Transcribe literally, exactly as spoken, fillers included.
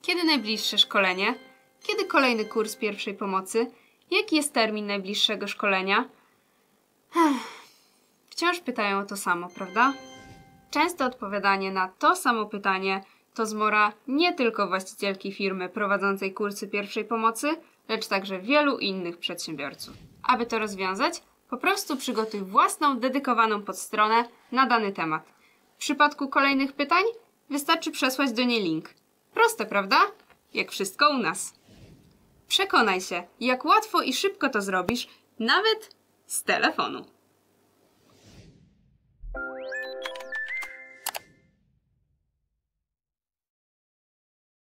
Kiedy najbliższe szkolenie? Kiedy kolejny kurs pierwszej pomocy? Jaki jest termin najbliższego szkolenia? Wciąż pytają o to samo, prawda? Częste odpowiadanie na to samo pytanie to zmora nie tylko właścicielki firmy prowadzącej kursy pierwszej pomocy, lecz także wielu innych przedsiębiorców. Aby to rozwiązać, po prostu przygotuj własną, dedykowaną podstronę na dany temat. W przypadku kolejnych pytań wystarczy przesłać do niej link. Proste, prawda? Jak wszystko u nas. Przekonaj się, jak łatwo i szybko to zrobisz, nawet z telefonu.